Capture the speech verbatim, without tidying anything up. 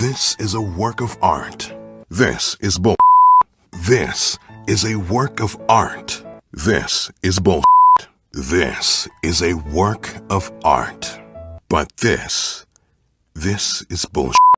This is a work of art. This is bull. This is a work of art. This is bull. This is a work of art. But this, this is bull.